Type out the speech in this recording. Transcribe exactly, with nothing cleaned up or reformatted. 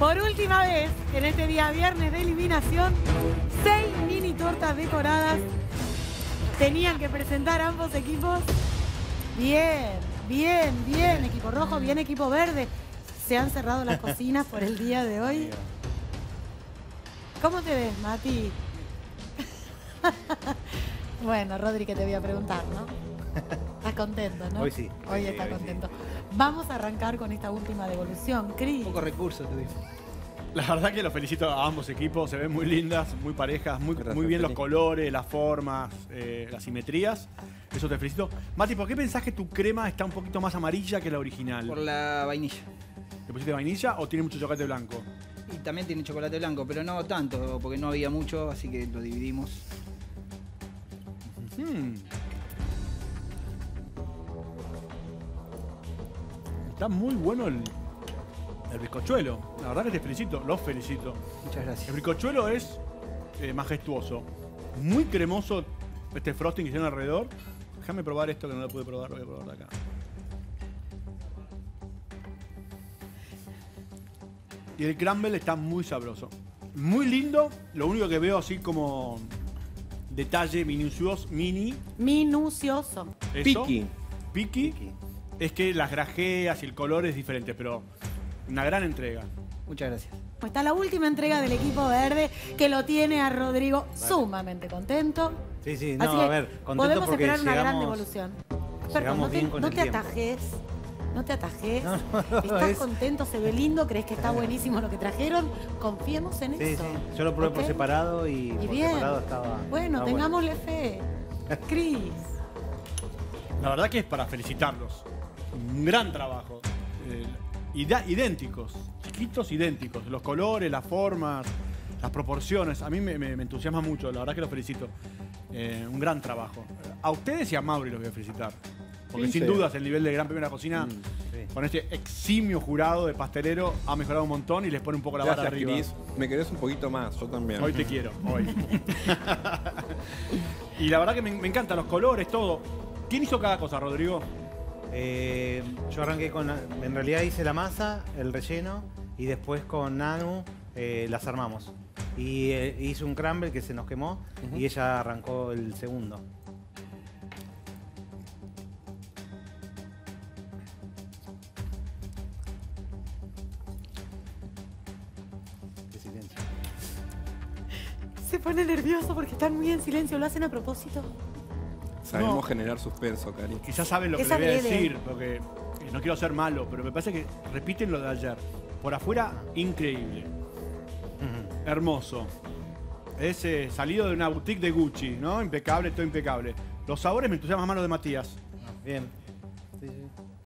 Por última vez, en este día viernes de eliminación, seis mini tortas decoradas tenían que presentar ambos equipos. Bien, bien, bien, equipo rojo, bien, equipo verde. Se han cerrado las cocinas por el día de hoy. ¿Cómo te ves, Mati? Bueno, Rodri, que te voy a preguntar, ¿no? ¿Estás contento, no? Hoy sí. Hoy sí, está hoy contento. Sí. Vamos a arrancar con esta última devolución, Cris. Poco recursos, te digo. La verdad que los felicito a ambos equipos, se ven muy lindas, muy parejas, muy, Gracias, muy bien los Feli. colores, las formas, eh, las simetrías. Eso te felicito. Mati, ¿por qué pensás que tu crema está un poquito más amarilla que la original? Por la vainilla. ¿Le pusiste vainilla o tiene mucho chocolate blanco? Y también tiene chocolate blanco, pero no tanto, porque no había mucho, así que lo dividimos. Hmm. Está muy bueno el, el bizcochuelo. La verdad que te felicito, los felicito. Muchas El gracias. bizcochuelo es eh, majestuoso. Muy cremoso este frosting que tiene alrededor. Déjame probar esto que no lo pude probar, lo voy a probar de acá. Y el crumble está muy sabroso. Muy lindo. Lo único que veo así como detalle minucioso, mini. Minucioso. Eso, Piqui. Piqui. Piqui. Es que las grajeas y el color es diferente, pero una gran entrega. Muchas gracias. Está la última entrega del equipo verde, que lo tiene a Rodrigo sumamente contento. Sí, sí, no, Así que a ver, contento podemos porque esperar una gran llegamos- devolución. Perdón, llegamos no te, bien con no el te tiempo. atajes. No te atajes. No, no, no, ¿Estás es- contento? ¿Se ve lindo? ¿Crees que está buenísimo lo que trajeron? Confiemos en Sí, eso. sí. Yo lo probé por ¿Ok? separado y, Y por bien. separado estaba. Bueno, estaba tengámosle fe. Cris. La verdad que es para felicitarlos. Un gran trabajo. Eh, ida- idénticos, chiquitos idénticos. Los colores, las formas, las proporciones. A mí me, me- me entusiasma mucho, la verdad que los felicito. Eh, un gran trabajo. A ustedes y a Mauri los voy a felicitar. Porque Sí, sin sí. dudas el nivel de Gran Premio de la Cocina, Mm, sí. con este eximio jurado de pastelero, ha mejorado un montón y les pone un poco la vara Gracias, arriba. Cris. Me querés un poquito más, yo también. Hoy te quiero, hoy. Y la verdad que me, me encantan los colores, todo. ¿Quién hizo cada cosa, Rodrigo? Eh, yo arranqué con. En realidad hice la masa, el relleno, y después con Nanu eh, las armamos. Y eh, hice un crumble que se nos quemó y ella arrancó el segundo. Qué silencio. Se pone nervioso porque están muy en silencio. ¿Lo hacen a propósito? Sabemos No. generar suspenso, Cari. Quizás saben lo que Es les voy a adrede. decir, porque eh, no quiero ser malo, pero me parece que repiten lo de ayer. Por afuera, increíble. Ujú. Hermoso. Es eh, salido de una boutique de Gucci, ¿no? Impecable, todo impecable. Los sabores me entusiasman más los de Matías. Bien. Sí, sí.